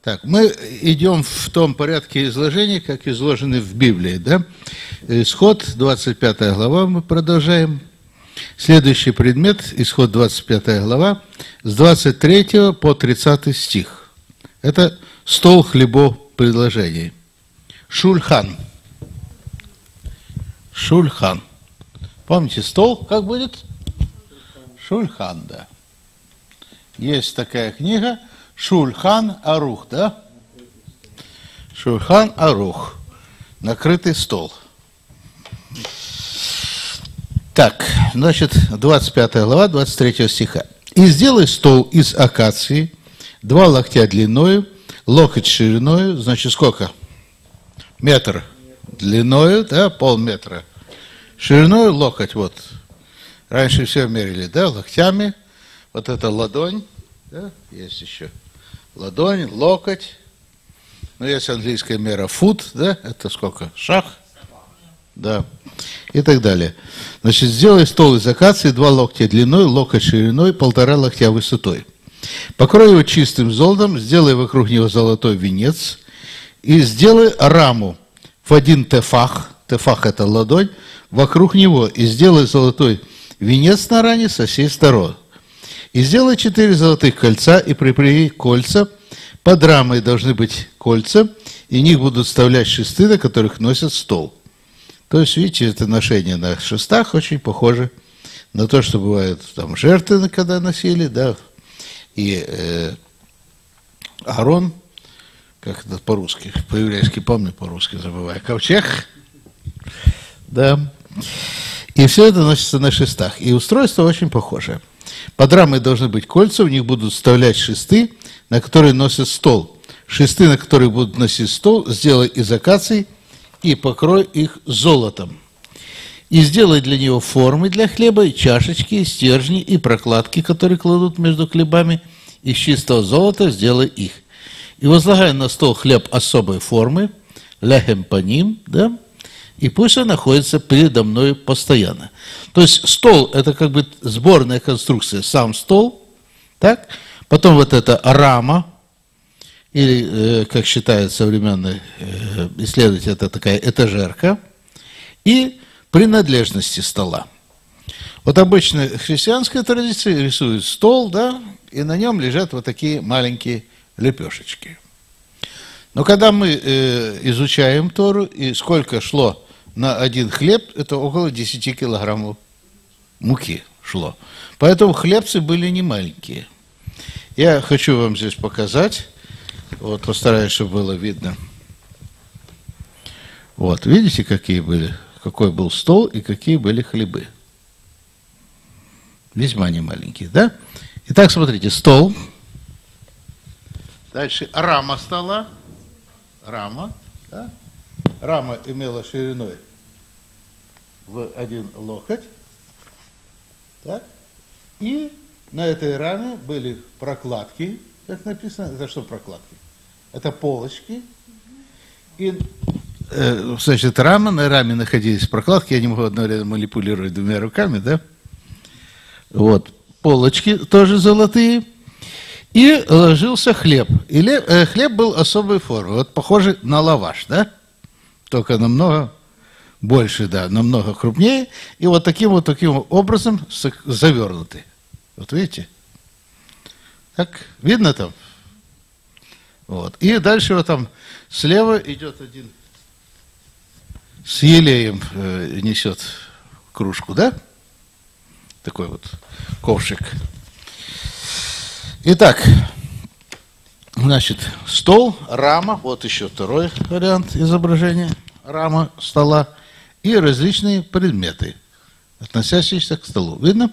Так, мы идем в том порядке изложения, как изложены в Библии, да? Исход, 25 глава, мы продолжаем. Следующий предмет, Исход, 25 глава, с 23 по 30 стих. Это стол хлебов предложений. Шульхан. Шульхан. Помните, стол как будет? Шульхан, да. Есть такая книга Шульхан Арух, да? Шульхан Арух. Накрытый стол. Так, значит, 25 глава, 23 стиха. «И сделай стол из акации, 2 локтя длиною, локоть шириною». Значит, сколько? Метр длиною, да, полметра. Шириною локоть, вот. Раньше все мерили, да, локтями. Вот это ладонь, да, есть еще. Ладонь, локоть. Ну, есть английская мера фут, да, это сколько? Шаг. Да, и так далее. Значит, сделай стол из акации, 2 локтя длиной, локоть шириной, 1,5 локтя высотой. Покрой его чистым золотом, сделай вокруг него золотой венец и сделай раму в 1 тефах, тефах это ладонь, вокруг него, и сделай золотой венец на раме со всех сторон. И сделай 4 золотых кольца и припряги кольца. Под рамой должны быть кольца, и в них будут вставлять шесты, на которых носят стол. То есть, видите, это ношение на шестах очень похоже на то, что бывает там жертвы, когда носили, да, и Аарон, как это по-русски, по-еврейски помню, по-русски забываю, ковчег, да, и все это носится на шестах, и устройство очень похоже. Под рамой должны быть кольца, в них будут вставлять шесты, на которые носят стол. Шесты, на которые будут носить стол, сделай из акаций, и покрой их золотом. И сделай для него формы для хлеба, и чашечки, и стержни, и прокладки, которые кладут между хлебами. Из чистого золота сделай их. И возлагай на стол хлеб особой формы, лехем паним, да, и пусть он находится передо мной постоянно. То есть стол – это как бы сборная конструкция, сам стол, так? Потом вот эта рама, или, как считают современные исследователи, это такая этажерка, и принадлежности стола. Вот обычно в христианской традиции рисуют стол, да, и на нем лежат вот такие маленькие лепешечки. Но когда мы изучаем Тору, и сколько шло на один хлеб, это около 10 килограммов муки шло. Поэтому хлебцы были не маленькие. Я хочу вам здесь показать. Вот, постараюсь, чтобы было видно. Вот, видите, какой был стол и какие были хлебы. Весьма не маленькие, да? Итак, смотрите, стол. Дальше рама стола. Рама, да? Рама имела шириной в 1 локоть. Так? И на этой раме были прокладки, как написано. Это что прокладки? Это полочки. И, значит, рама, на раме находились прокладки. Я не могу одновременно манипулировать 2 руками, да? Вот. Полочки тоже золотые. И ложился хлеб. И хлеб был особой формы. Вот похожий на лаваш, да? Только намного больше, да, намного крупнее. И вот таким образом завернутый. Вот видите? Так, видно там? Вот. И дальше вот там слева идет один с елеем несет кружку, да? Такой вот ковшик. Итак, значит, стол, рама, вот еще второй вариант изображения, рама стола и различные предметы, относящиеся к столу. Видно?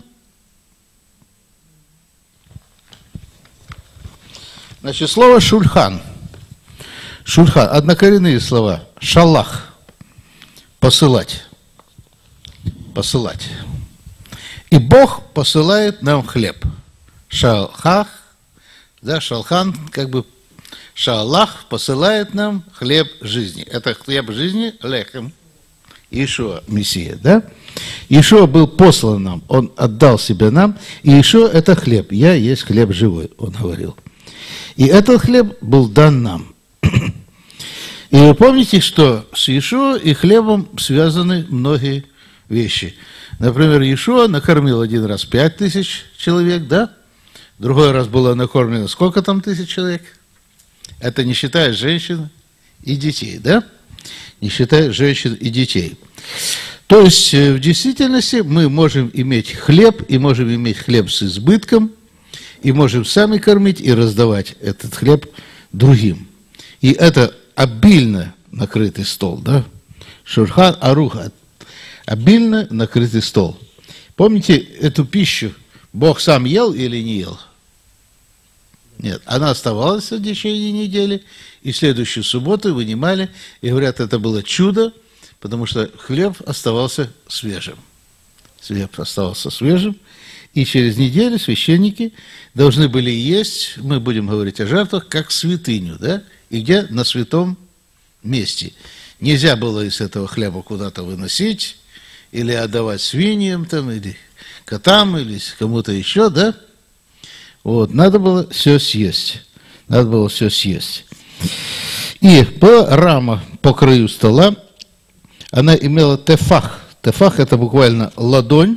Значит, слово шульхан. Шульхан. Однокоренные слова. Шалах. Посылать. Посылать. И Бог посылает нам хлеб. Шалхах. Да, шалхан, как бы шалах посылает нам хлеб жизни. Это хлеб жизни, лехем. Иешуа, Мессия, да? Иешуа был послан нам, он отдал себя нам. И Иешуа – это хлеб. Я есть хлеб живой, он говорил. И этот хлеб был дан нам. И вы помните, что с Иешуа и хлебом связаны многие вещи. Например, Иешуа накормил один раз 5000 человек, да? Другой раз было накормлено сколько там тысяч человек? Это не считая женщин и детей, да? Не считая женщин и детей. То есть, в действительности, мы можем иметь хлеб, и можем иметь хлеб с избытком, и можем сами кормить и раздавать этот хлеб другим. И это обильно накрытый стол, да? Шурхан Аруха. Обильно накрытый стол. Помните, эту пищу Бог сам ел или не ел? Нет, она оставалась в течение недели, и в следующую субботу вынимали, и говорят, это было чудо, потому что хлеб оставался свежим. Хлеб оставался свежим, и через неделю священники должны были есть, мы будем говорить о жертвах, как святыню, да? И где? На святом месте. Нельзя было из этого хлеба куда-то выносить, или отдавать свиньям, там, или котам, или кому-то еще, да? Вот, надо было все съесть. Надо было все съесть. И рама по краю стола, она имела тефах. Тефах – это буквально ладонь.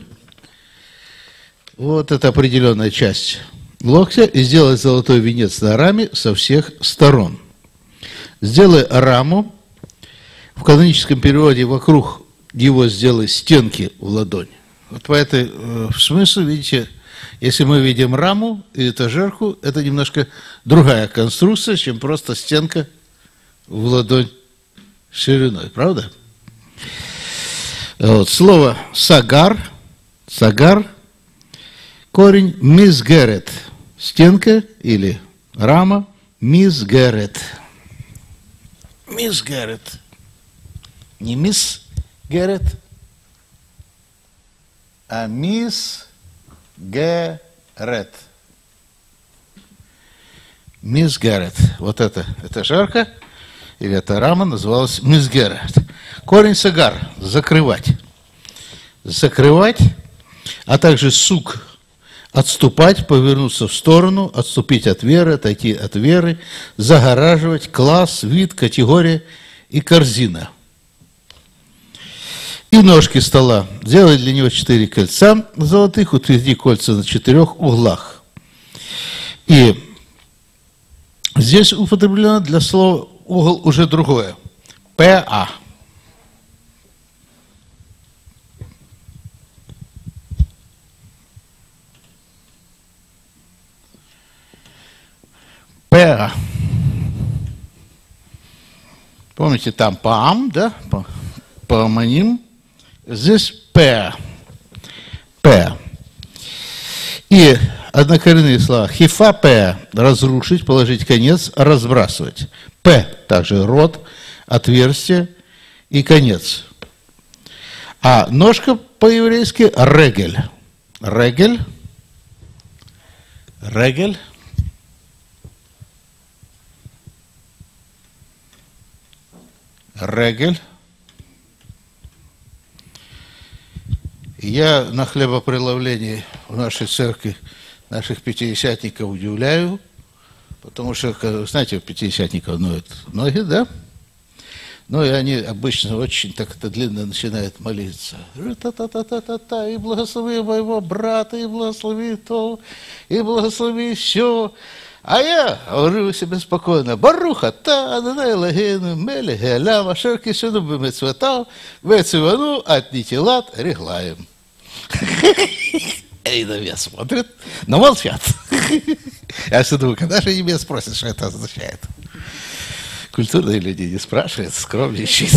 Вот это определенная часть локтя. И сделай золотой венец на раме со всех сторон. Сделай раму. В каноническом переводе вокруг его сделай стенки в ладонь. Вот по этой смыслу, видите, если мы видим раму и этажерку, это немножко другая конструкция, чем просто стенка в ладонь шириной, правда? Вот, слово сагар, корень мизгерет, стенка или рама, мизгерет. Мизгерет. Не мисгерет, а мизгерет. Мизгерет. Вот это жарко, или эта рама называлась мизгерет. Корень сагар – закрывать. Закрывать, а также сук – отступать, повернуться в сторону, отступить от веры, отойти от веры, загораживать, класс, вид, категория и корзина. И ножки стола. Сделай для него 4 кольца золотых, утверди кольца на 4 углах. И здесь употреблено для слова угол уже другое. ПА. ПА. Помните, там ПАМ, да? Паамоним. Здесь П. П. И однокоренные слова. Хифа П. Разрушить, положить конец, разбрасывать. П. Также рот, отверстие и конец. А ножка по-еврейски регель. Регель. Регель. Регель. Я на хлебопреломлении в нашей церкви наших пятидесятников удивляю, потому что, знаете, у пятидесятников ноют ноги, да? Ну, и они обычно очень так это длинно начинают молиться. Та-та-та-та-та-та, и благослови моего брата, и благослови то, и благослови все. А я говорю себе спокойно, Баруха, та, Адонай Эlohеinu, мелех хаолам, ашер кишену бемицвотав, вецивану от нитилат реглаем. И на меня смотрят, но молчат. Я все думаю, когда же они меня спросят, что это означает? Культурные люди не спрашивают, скромничают.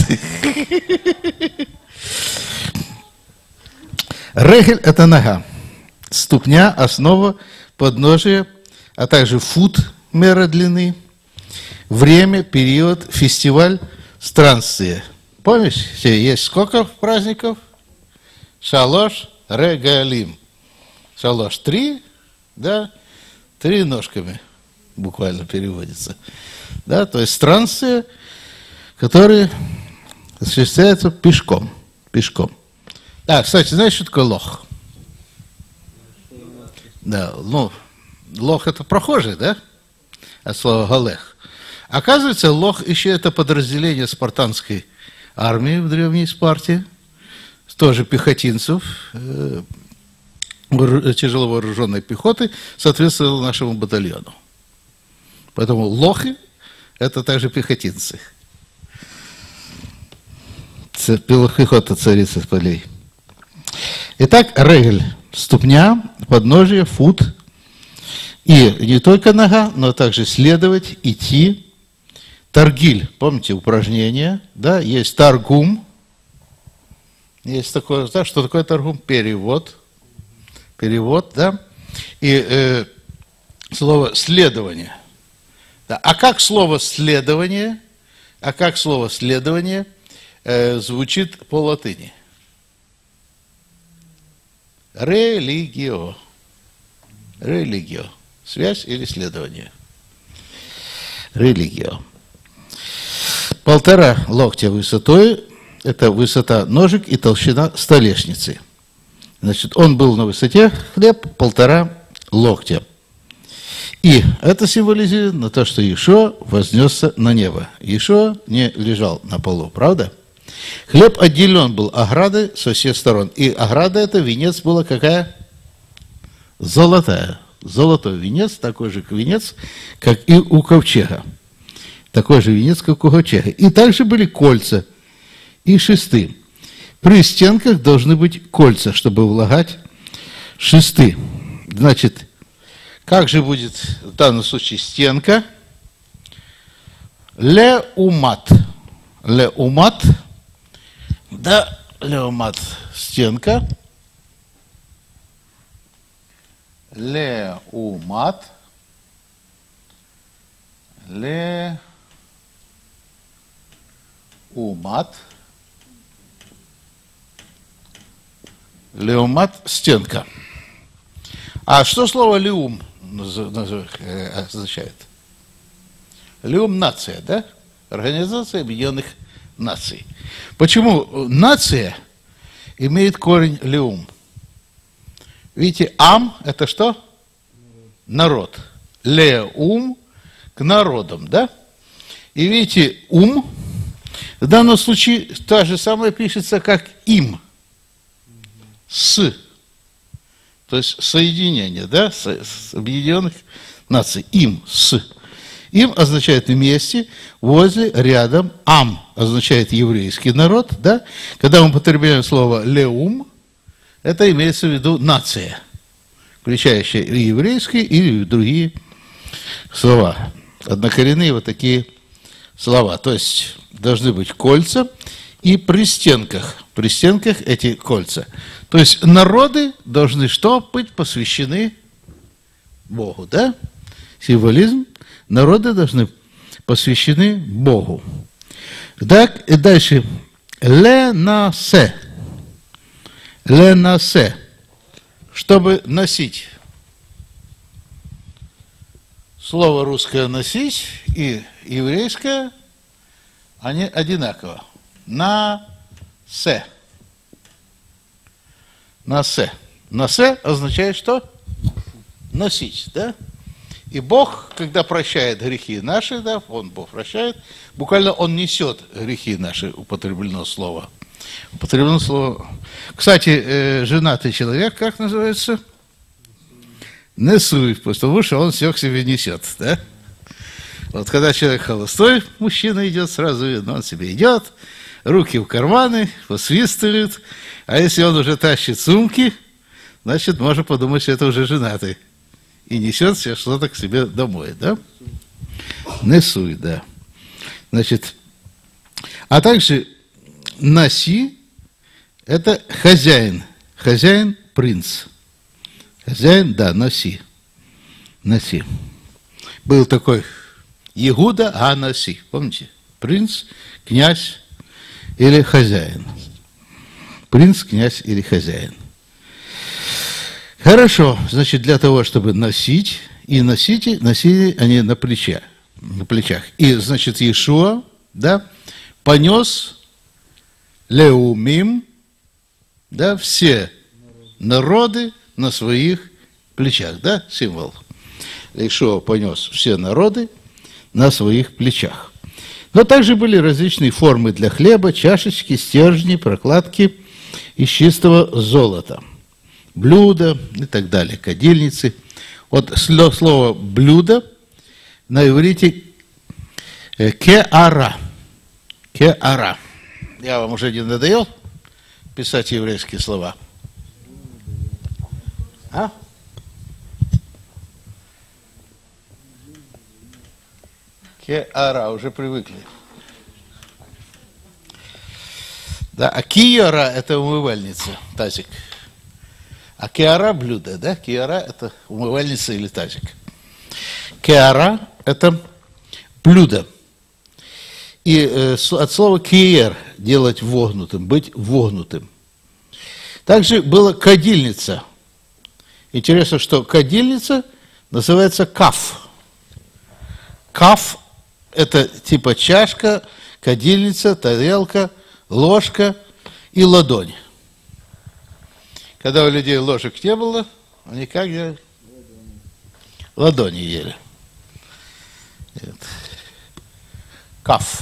Регель – это нога. Ступня, основа, подножие, а также фут, мера длины, время, период, фестиваль, странствие. Помнишь, есть сколько праздников? Шалош регалим. Шалош 3, да, 3 ножками буквально переводится. Да, то есть странствия, которые осуществляются пешком. Пешком. А, кстати, знаешь, что такое лох? Да, ну, лох это прохожий, да? от слова галех. Оказывается, лох еще это подразделение спартанской армии в древней Спарте, тоже пехотинцев, тяжело вооруженной пехоты, соответствовало нашему батальону. Поэтому лохи – это также пехотинцы. Пехота царица полей. Итак, регель – ступня, подножие, фут. И не только нога, но также следовать, идти. Таргиль, помните, упражнение, да, есть таргум. Есть такое, да, что такое таргум? Перевод. Перевод, да. И слово следование. Да. А как слово следование звучит по латыни? Религио. Религио. Связь или следование? Религио. 1,5 локтя высотой – это высота ножек и толщина столешницы. Значит, он был на высоте, хлеб, 1,5 локтя. И это символизирует на то, что Иешуа вознесся на небо. Иешуа не лежал на полу, правда? Хлеб отделен был оградой со всех сторон. И ограда эта, венец была какая? Золотая. Золотой венец, такой же венец, как и у ковчега. Такой же венец, как у ковчега. И также были кольца и шесты. При стенках должны быть кольца, чтобы влагать шесты. Значит, как же будет в данном случае стенка? Леумат. Леумат. Да, леумат. Стенка. Леумат. Леумат. Леумат – стенка. А что слово «леум» означает? Леум – нация, да? Организация Объединенных Наций. Почему нация имеет корень «леум»? Видите, «ам» – это что? Народ. «Леум» – к народам, да? И видите, «ум» в данном случае та же самая пишется, как «им». С, то есть соединение, да, с Объединенных Наций, им, с. Им означает вместе, возле, рядом, ам означает еврейский народ, да. Когда мы употребляем слово леум, это имеется в виду нация, включающая и еврейские, и другие слова. Однокоренные вот такие слова, то есть должны быть кольца, и при стенках эти кольца. То есть народы должны что? Быть посвящены Богу, да? Символизм. Народы должны посвящены Богу. Так, и дальше. Ленасе. Ленасе. Чтобы носить. Слово русское «носить» и еврейское, они одинаково. На-се. Насе. Насе означает что? Носить, да? И Бог, когда прощает грехи наши, да, Он Бог прощает, буквально Он несет грехи наши, употреблено слово. Употреблено слово. Кстати, женатый человек, как называется? Несуй, потому что он все к себе несет, да? Вот когда человек холостой, мужчина идет, сразу видно, он себе идет, руки в карманы, посвистывает. А если он уже тащит сумки, значит, можно подумать, что это уже женатый. И несет все что-то к себе домой, да? Несуй, да. Значит, а также носи – это хозяин. Хозяин – принц. Хозяин, да, носи. Носи. Был такой Иуда Анаси. Помните? Принц, князь или хозяин. Принц, князь или хозяин. Хорошо, значит, для того, чтобы носить, и носили они на плечах. И, значит, Иешуа, да, понес леумим, да, все народы на своих плечах, да, символ. Ишуа понес все народы на своих плечах. Но также были различные формы для хлеба, чашечки, стержни, прокладки из чистого золота, блюда и так далее, кадильницы. Вот слово «блюдо» на иврите «кеара». «Кеара». Я вам уже не надоел писать еврейские слова? А? Кеара, уже привыкли. Да, а киара – это умывальница, тазик. А кеара – блюдо, да? Кеара – это умывальница или тазик. Кеара – это блюдо. И от слова киер – делать вогнутым, быть вогнутым. Также была кадильница. Интересно, что кадильница называется каф. Каф – это типа чашка, кадильница, тарелка, ложка и ладонь. Когда у людей ложек не было, они как ели? Ладони ели. Каф.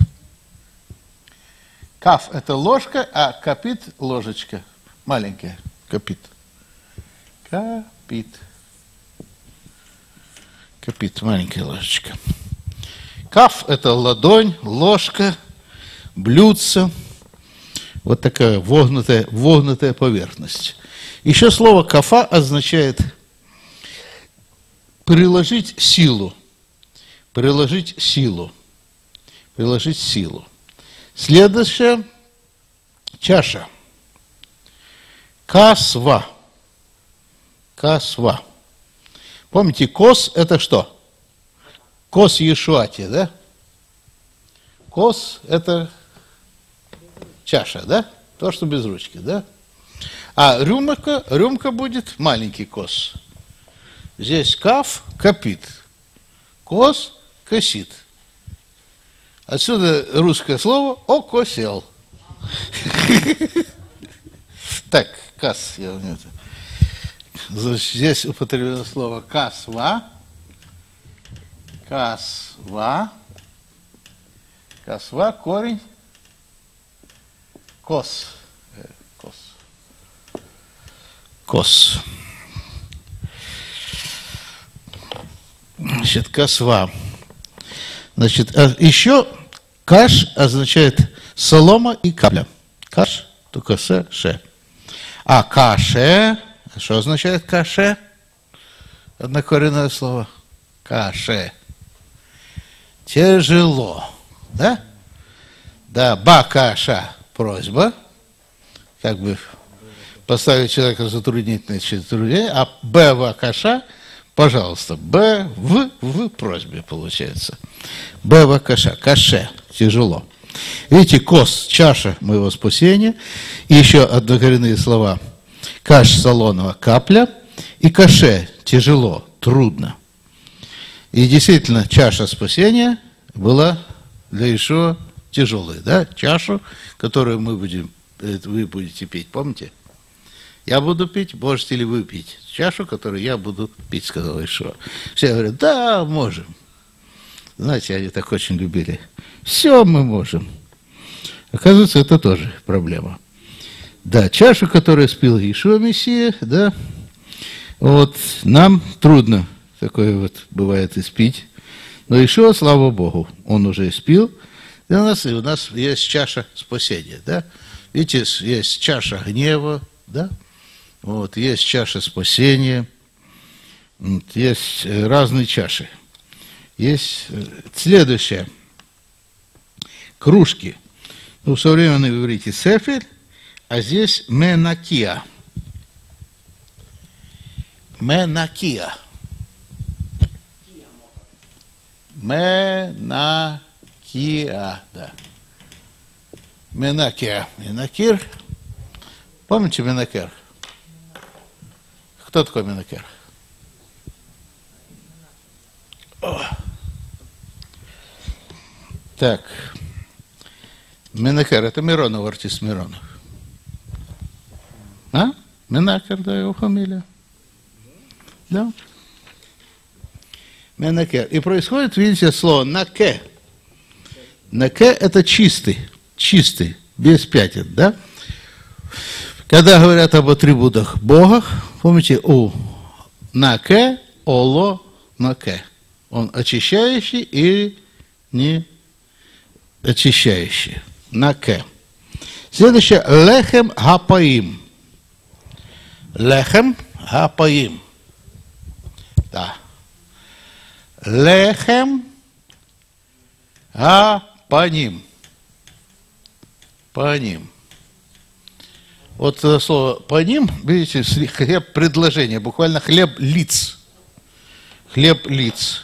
Каф – это ложка, а капит – ложечка. Маленькая. Капит. Капит. Капит – маленькая ложечка. Каф – это ладонь, ложка, блюдце. Вот такая вогнутая поверхность. Еще слово «кафа» означает приложить силу. Приложить силу. Приложить силу. Следующая – чаша. Касва. Касва. Помните, кос – это что? Кос Иешуати, да? Кос – это чаша, да? То, что без ручки, да? А рюмка будет маленький кос. Здесь каф – капит. Кос – косит. Отсюда русское слово «окосел». Так, кас. Здесь употреблено слово «касва». Касва. Касва, корень. Кос. Кос. Кос. Значит, касва. Значит, еще каш означает солома и капля. Каш, только ше. А каше, что означает каше? Однокоренное слово. Каше. Тяжело. Да? Да, бакаша – просьба. Как бы поставить человека в затруднительное затруднение. А бакаша – пожалуйста. Б в просьбе получается. Бакаша. Каше. Тяжело. Видите, кос – чаша моего спасения. И еще однокоренные слова. Каш солоного – капля. И каше – тяжело, трудно. И действительно, чаша спасения была для Иешуа тяжелая, да? Чашу, которую вы будете пить, помните? Я буду пить, можете ли вы пить? Чашу, которую я буду пить, сказал Иешуа. Все говорят, да, можем. Знаете, они так очень любили. Все мы можем. Оказывается, это тоже проблема. Да, чашу, которую спил Иешуа Мессия, да, вот нам трудно такое вот бывает испить. Но Иешуа, слава Богу, он уже испил для нас, и у нас есть чаша спасения, да. Видите, есть чаша гнева, да, вот, есть чаша спасения, вот, есть разные чаши. Есть следующее. Кружки. Ну, в современном иврите сефель, а здесь менакия. Менакия. Менакия, да. Менакия. Менакир. Помните Менакер? Кто такой Менакер? Так. Менакер, это Миронов, артист Миронов. А? Менакер, да, его фамилия. Да. Менаке. И происходит, видите, слово наке. Наке – это чистый, чистый, без пятен, да? Когда говорят об атрибутах Бога, помните, у наке, оло, наке. Он очищающий или не очищающий. Наке. Следующее. Лехем гапаим. Лехем гапаим. Да. Лехем гапаним. Паним. Вот слово паним, видите, хлеб предложение, буквально хлеб лиц. Хлеб лиц.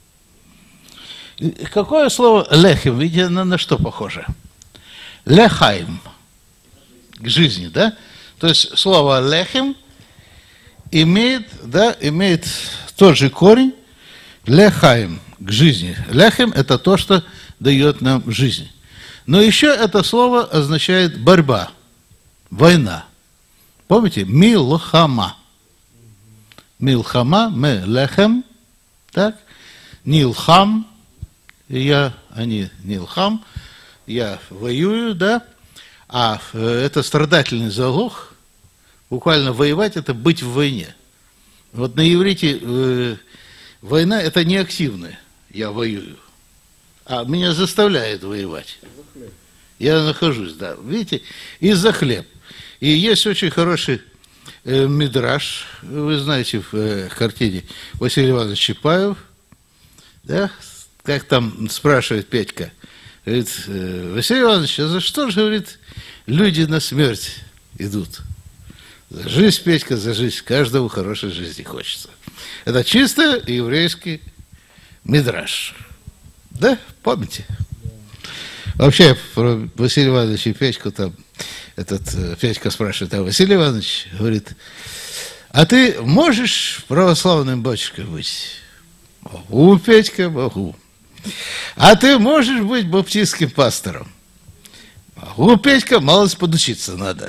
Какое слово лехем, видите, на что похоже? Лехайм. К жизни, да? То есть слово лехем имеет тот же корень лехайм, к жизни. Лехем – это то, что дает нам жизнь. Но еще это слово означает борьба, война. Помните? Милхама. Милхама, мы лехем, так? Нилхам, они нилхам, я воюю, да? А это страдательный залог. Буквально воевать – это быть в войне. Вот на иврите война – это не активная, я воюю. А меня заставляет воевать. Я нахожусь, да. Видите, из-за хлеб. И есть очень хороший мидраш, вы знаете, в картине Василий Иванович Чапаев, да, как там спрашивает Петька, говорит, Василий Иванович, а за что же, говорит, люди на смерть идут? За жизнь, Петька, за жизнь. Каждому хорошей жизни хочется. Это чисто еврейский мидраш. Да, помните? Вообще, про Василия Ивановича и Петьку там, Петька спрашивает, а Василий Иванович говорит, а ты можешь православным батюшкой быть? Могу, Петька, могу. А ты можешь быть баптистским пастором? Могу, Петька, малость подучиться надо.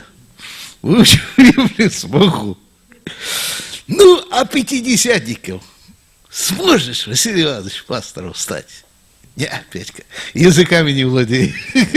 Смогу. Ну, а пятидесятников сможешь, Василий Иванович, пастором стать? Не, Петька, языками не владею.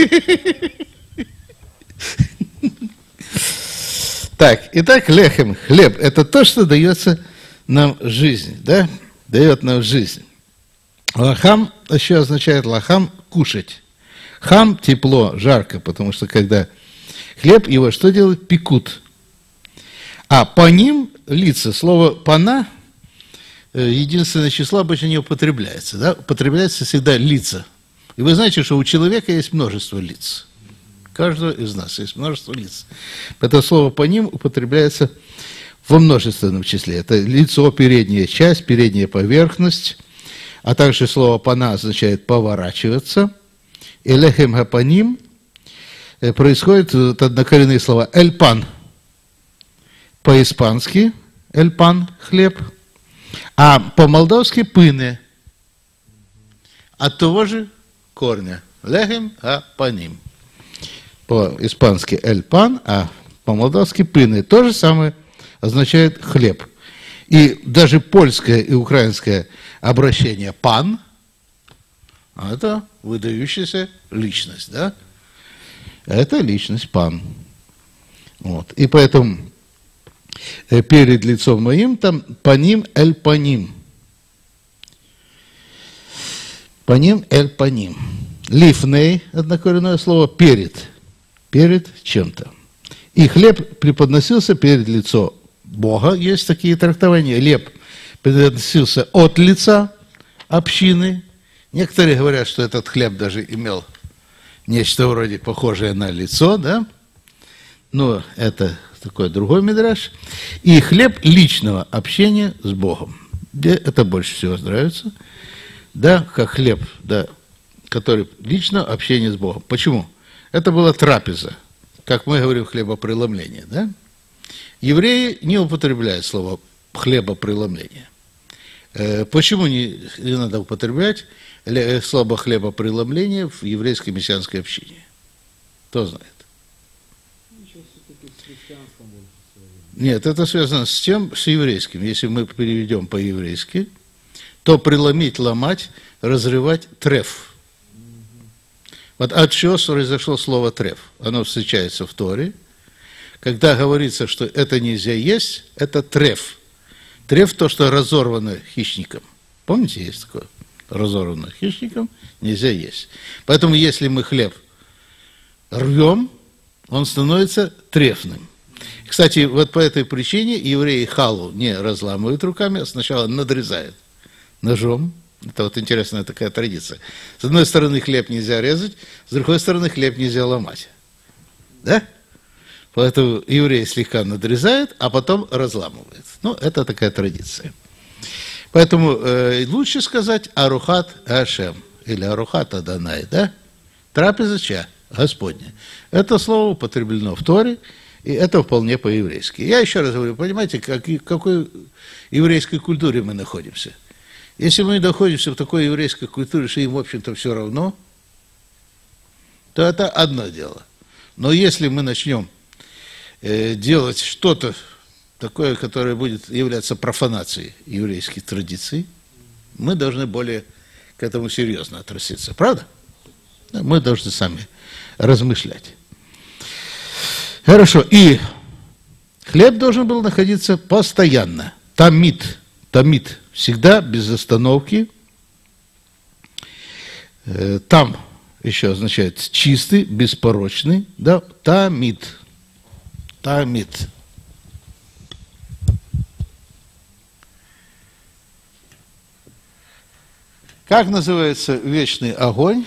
Так, итак, лехем, хлеб, это то, что дается нам жизнь, да? Дает нам жизнь. Лахам еще означает лахам кушать. Хам тепло, жарко, потому что когда хлеб, его что делают? Пекут. А по ним лица, слово пана, единственное число обычно не употребляется. Да? Употребляется всегда лица. И вы знаете, что у человека есть множество лиц. Каждого из нас есть множество лиц. Это слово по ним употребляется во множественном числе. Это лицо, передняя часть, передняя поверхность. А также слово пана означает поворачиваться. И лехем гапаним происходит от однокоренные слова эльпан. По-испански эльпан – хлеб. А по-молдавски пыне. От того же корня. Лехем гапаним. По-испански эльпан, а по-молдавски пыне. То же самое означает хлеб. И даже польское и украинское обращение пан – это выдающаяся личность, да? Это личность пан. Вот. И поэтому перед лицом моим там паним эль паним. Паним эль паним. Лифней, однокоренное слово, перед. Перед чем-то. И хлеб преподносился перед лицо Бога. Есть такие трактования. Хлеб преподносился от лица общины. Некоторые говорят, что этот хлеб даже имел нечто вроде похожее на лицо, да? Но это такой другой мидраш. И хлеб личного общения с Богом. Мне это больше всего нравится. Да, как хлеб, да, который личное общение с Богом. Почему? Это была трапеза, как мы говорим, хлебопреломление, да? Евреи не употребляют слово хлебопреломление. Почему не надо употреблять слово хлебопреломление в еврейской мессианской общине? Кто знает? Нет, это связано с тем, с еврейским. Если мы переведем по-еврейски, то преломить, ломать, разрывать треф. Вот от чего произошло слово треф. Оно встречается в Торе. Когда говорится, что это нельзя есть, это треф. Треф – то, что разорвано хищником. Помните, есть такое? Разорвано хищником нельзя есть. Поэтому, если мы хлеб рвем, он становится трефным. Кстати, вот по этой причине евреи халу не разламывают руками, а сначала надрезают ножом. Это вот интересная такая традиция. С одной стороны, хлеб нельзя резать, с другой стороны, хлеб нельзя ломать. Да? Поэтому евреи слегка надрезают, а потом разламывают. Ну, это такая традиция. Поэтому лучше сказать Арухат Ашем или Арухат Аданай, да? Трапеза чья? Господня. Это слово употреблено в Торе, и это вполне по-еврейски. Я еще раз говорю, понимаете, в какой еврейской культуре мы находимся? Если мы находимся в такой еврейской культуре, что им, в общем-то, все равно, то это одно дело. Но если мы начнем делать что-то такое, которое будет являться профанацией еврейских традиций, мы должны более к этому серьезно относиться. Правда? Мы должны сами размышлять. Хорошо. И хлеб должен был находиться постоянно. Тамид. Тамид. Всегда, без остановки. Там еще означает чистый, беспорочный. Да? Тамид. Тамид. Как называется вечный огонь?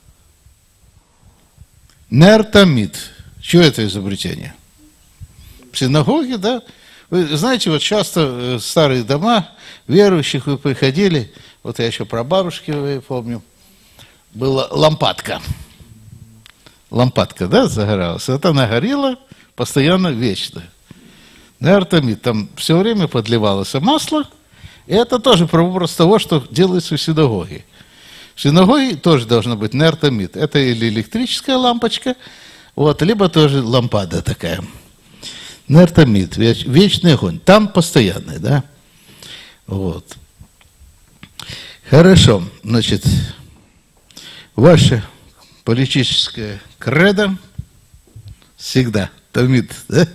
Нер тамид. Чего это изобретение? В синагоге, да? Вы знаете, вот часто в старые дома верующих вы приходили, вот я еще про бабушки помню, была лампадка. Лампадка, да, загоралась? Вот она горела постоянно, вечно. Нер тамид. Там все время подливалось масло, и это тоже прообраз того, что делается в синагоге. В синагоге тоже должно быть нер тамид. Это или электрическая лампочка, вот, либо тоже лампада такая. Нер тамид, вечный огонь. Там постоянный, да? Вот. Хорошо. Значит, ваше политическое кредо всегда тамид, да?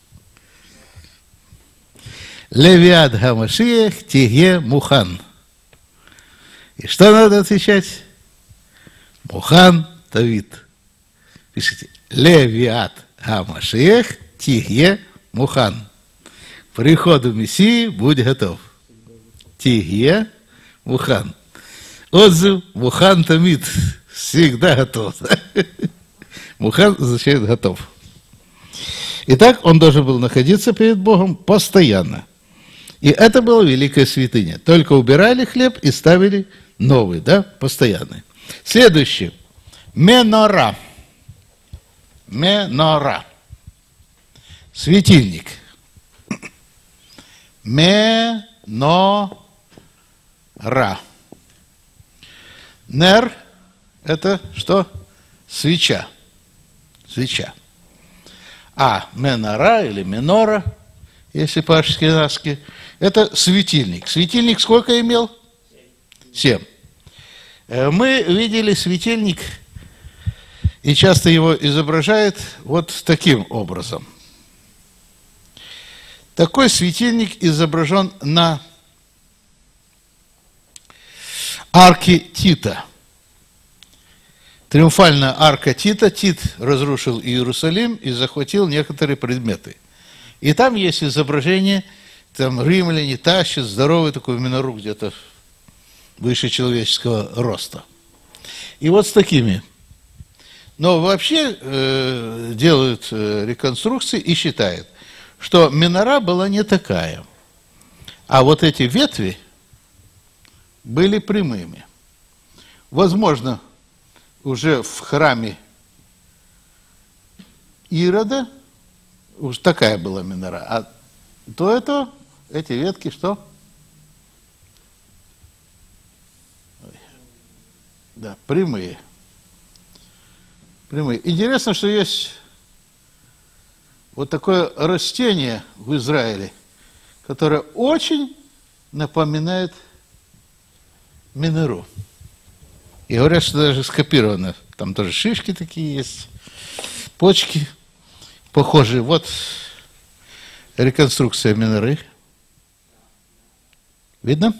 Левиад Гамашиях Тиге Мухан. И что надо отвечать? Мухан Тавид. Пишите. Левиад Гамашиях Тиге Мухан. К приходу Мессии будь готов. Тиге Мухан. Отзыв Мухан Тамид. Всегда готов. Мухан означает готов. Итак, он должен был находиться перед Богом постоянно. И это была великая святыня. Только убирали хлеб и ставили новый, да, постоянный. Следующее. Менора. Менора. Светильник. Менора. Нер – это что? Свеча. Свеча. А менора или минора, если по-ашкеназски, это светильник. Светильник сколько имел? 7. Мы видели светильник, и часто его изображают вот таким образом. Такой светильник изображен на арке Тита. Триумфальная арка Тита. Тит разрушил Иерусалим и захватил некоторые предметы. И там есть изображение, там римляне тащат здоровый такой минору где-то выше человеческого роста. И вот с такими. Но вообще делают реконструкции и считают, что минора была не такая, а вот эти ветви были прямыми. Возможно, уже в храме Ирода уж такая была минора. А до этого эти ветки что? Да, прямые. Прямые. Интересно, что есть вот такое растение в Израиле, которое очень напоминает минору. И говорят, что даже скопировано. Там тоже шишки такие есть, почки похожие. Вот реконструкция миноры. Видно?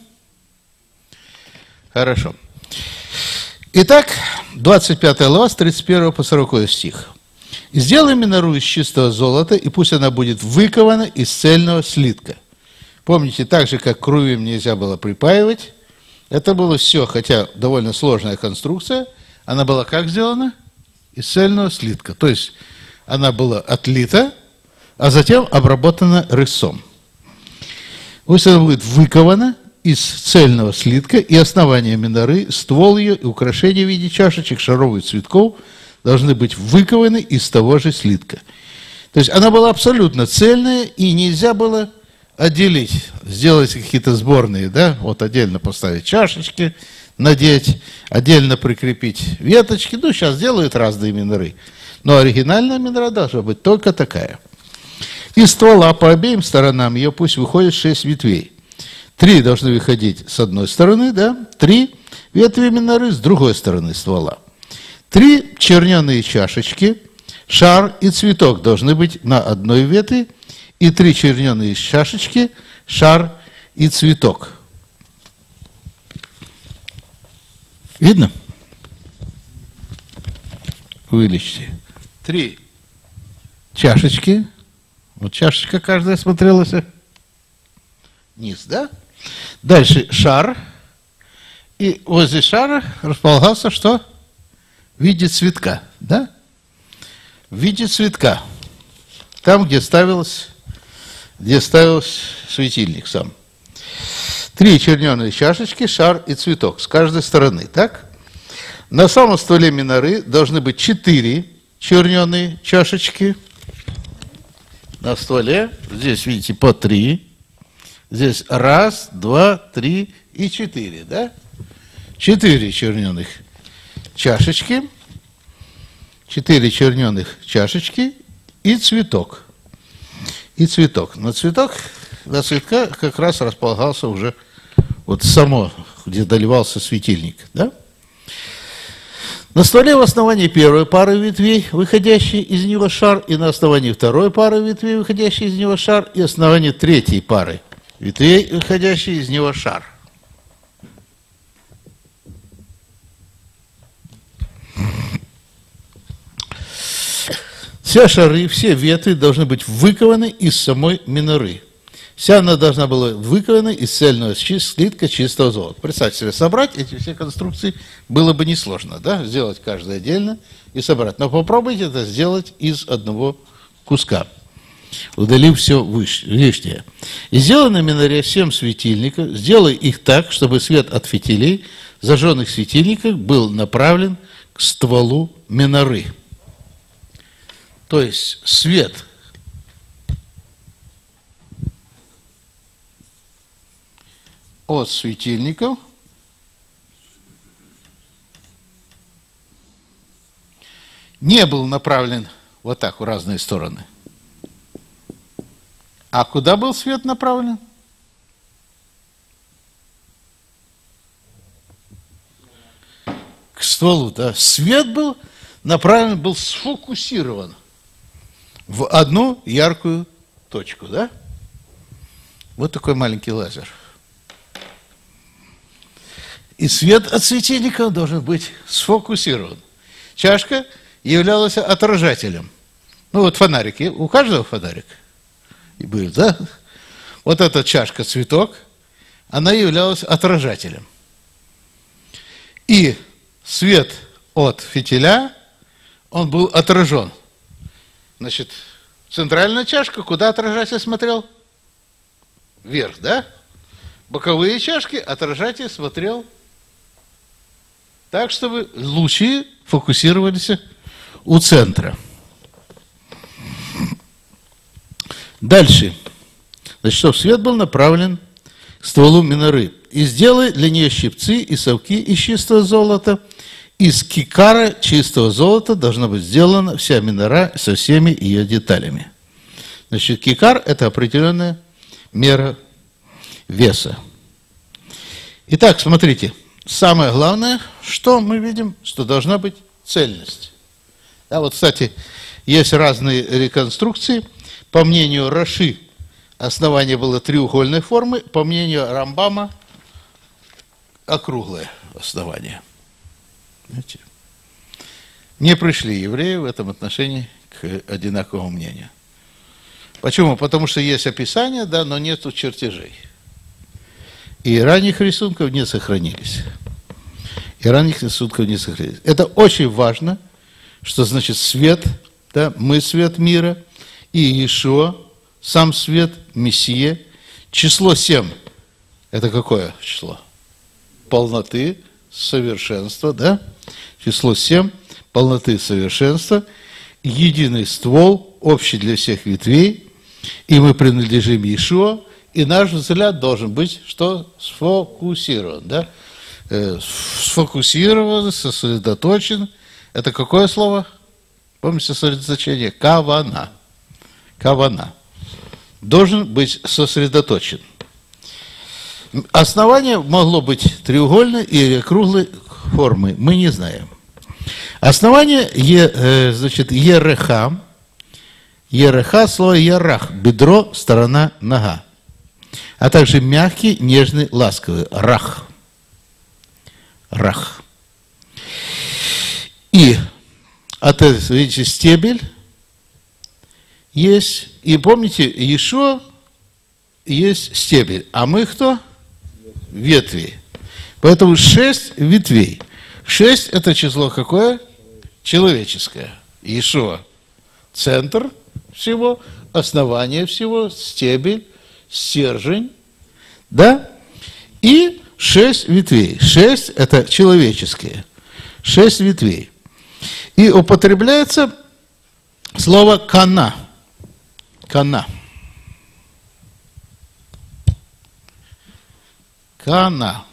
Хорошо. Итак, 25 глава, с 31 по 40 стих. «Сделай минору из чистого золота, и пусть она будет выкована из цельного слитка». Помните, так же, как крувим нельзя было припаивать, это было все, хотя довольно сложная конструкция, она была как сделана? Из цельного слитка. То есть она была отлита, а затем обработана рысом. Пусть она будет выкована из цельного слитка, и основание миноры, ствол ее и украшения в виде чашечек, шаров и цветков должны быть выкованы из того же слитка. То есть она была абсолютно цельная, и нельзя было отделить, сделать какие-то сборные, да, вот отдельно поставить чашечки, надеть, отдельно прикрепить веточки. Ну, сейчас делают разные миноры. Но оригинальная минора должна быть только такая. Из ствола по обеим сторонам ее пусть выходит 6 ветвей. 3 должны выходить с одной стороны, да, 3 ветви миноры с другой стороны ствола. 3 черненые чашечки, шар и цветок должны быть на одной ветви, и 3 черненые чашечки, шар и цветок. Видно? Увеличьте. 3 чашечки. Вот чашечка каждая смотрелась. Низ, да? Дальше шар. И возле шара располагался что? В виде цветка, да? В виде цветка. Там, где ставился светильник сам. 3 черненые чашечки, шар и цветок с каждой стороны, так? На самом стволе миноры должны быть 4 черненые чашечки. На стволе, здесь, видите, по 3. Здесь 1, 2, 3 и 4, да? 4 черненых чашечки. 4 черненых чашечки и цветок. И цветок. На цветка как раз располагался уже вот само, где доливался светильник, да? На стволе в основании первой пары ветвей, выходящий из него шар, и на основании второй пары ветвей, выходящий из него шар, и основании третьей пары ветвей, выходящий из него шар. Все шары, все ветви должны быть выкованы из самой миноры. Вся она должна была выкована из цельного слитка чистого золота. Представьте себе, собрать эти все конструкции было бы несложно, да? Сделать каждое отдельно и собрать. Но попробуйте это сделать из одного куска, удалив все лишнее. И сделай на миноре 7 светильников, сделай их так, чтобы свет от фитилей, зажженных светильников, был направлен к стволу миноры. То есть свет от светильников не был направлен вот так в разные стороны. А куда был свет направлен? К стволу, да. Свет был направлен, был сфокусирован в одну яркую точку, да? Вот такой маленький лазер. И свет от светильника должен быть сфокусирован. Чашка являлась отражателем. Ну вот фонарики, у каждого фонарик и был, да? Вот эта чашка, цветок, она являлась отражателем. И свет от фитиля, он был отражен. Значит, центральная чашка, куда отражатель смотрел? Вверх, да? Боковые чашки отражатель смотрел так, чтобы лучи фокусировались у центра. Дальше. Значит, чтобы свет был направлен к стволу миноры. И сделай для нее щипцы и совки из чистого золота. Из кикара чистого золота должна быть сделана вся минора со всеми ее деталями. Значит, кикар – это определенная мера веса. Итак, смотрите. самое главное, что мы видим, что должна быть цельность. Да, вот, кстати, есть разные реконструкции. По мнению Раши, основание было треугольной формы, по мнению Рамбама, округлое основание. Знаете? Не пришли евреи в этом отношении к одинаковому мнению. Почему? Потому что есть описание, да, но нету чертежей. И ранних рисунков не сохранились. Это очень важно, что значит свет, да, мы свет мира, и Иешуа, сам свет, Мессия. Число 7, это какое число? Полноты, совершенства, да? Число 7, полноты, совершенства, единый ствол, общий для всех ветвей, и мы принадлежим Иешуа, и наш взгляд должен быть, что сфокусирован, да? Сфокусирован, сосредоточен. Это какое слово? Помните сосредоточение? Кавана. Кавана. Должен быть сосредоточен. Основание могло быть треугольной или круглой формы, мы не знаем. Основание, значит, ереха. Ереха, слово ярах, бедро, сторона, нога. А также мягкий, нежный, ласковый, рах. Рах. И от этого, видите, стебель есть. И помните, Иешуа есть стебель. А мы кто? Ветви. Поэтому 6 ветвей. 6 это число какое? Человеческое. Иешуа. Центр всего, основание всего, стебель, стержень. Да? И 6 ветвей. 6 это человеческие. 6 ветвей. И употребляется слово кана. Кана. Кана.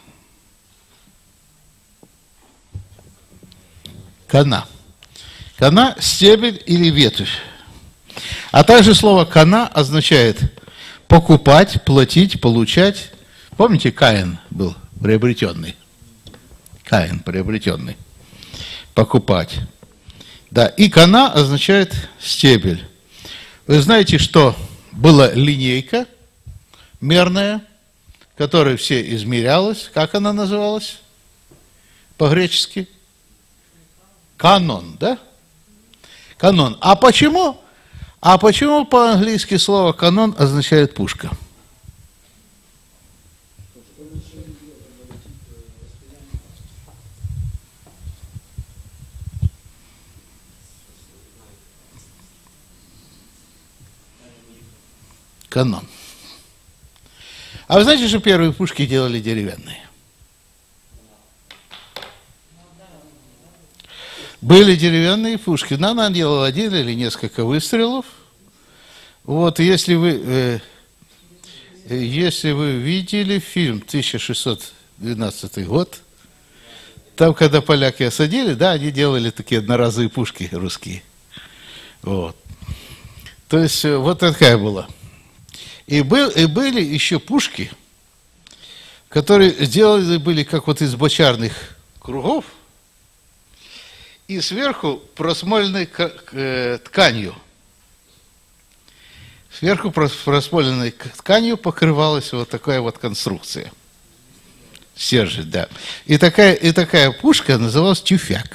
Кана. Кана – стебель или ветвь. А также слово кана означает покупать, платить, получать. Помните, Каин был приобретенный? Каин приобретенный. Покупать. Да, и кана означает стебель. Вы знаете, что была линейка мерная, которой все измерялась. Как она называлась по-гречески? Канон, да? Канон. А почему? А почему по-английски слово канон означает пушка? Канон. А вы знаете, что первые пушки делали деревянные? Были деревянные пушки. Она делала один или несколько выстрелов. Вот, если вы видели фильм 1612 год, там, когда поляки осадили, да, они делали такие одноразовые пушки русские. Вот. То есть, вот такая была. И были еще пушки, которые сделаны были как вот из бочарных кругов, и сверху просмоленной тканью. Сверху просмоленной тканью покрывалась вот такая вот конструкция. Стержень, да. И такая пушка называлась тюфяк.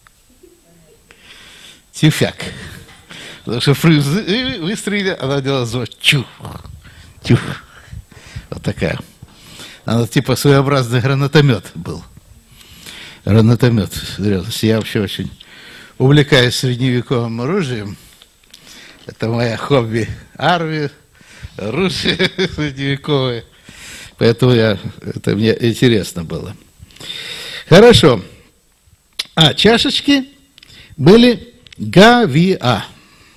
Тюфяк. Потому что выстрелили, она делала звук чух. Тюх. Вот такая. Она типа своеобразный гранатомет был. Гранатомет. Я вообще очень увлекаюсь средневековым оружием. Это моя хобби. Армия, оружие средневековое. Поэтому это мне интересно было. Хорошо. Чашечки были гавиа.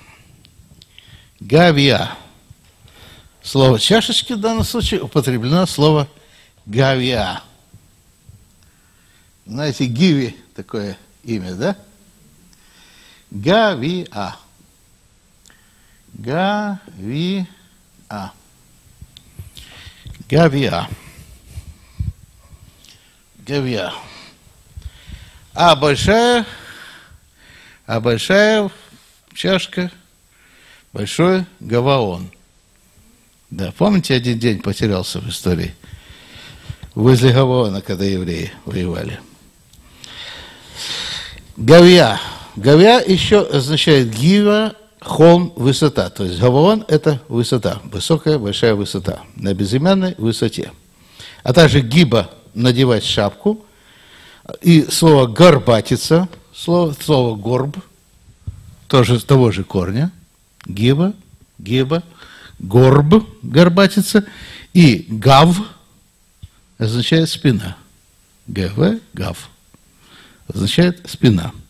Гавиа. Слово чашечки в данном случае употреблено слово гавиа. Знаете, Гиви такое имя, да? Гавиа. Гавиа. Гавиа. Гавья. А большая чашка, большой гаваон. Да, помните, один день потерялся в истории? Возле Гаваона, когда евреи воевали. Гавья. Гавья еще означает гива, холм, высота. То есть Гаваон – это высота, высокая, большая высота, на безымянной высоте. А также гиба – надевать шапку. И слово горбатица, слово горб, тоже с того же корня. Гиба, горб, горбатица. И гав означает спина. Гав означает спина.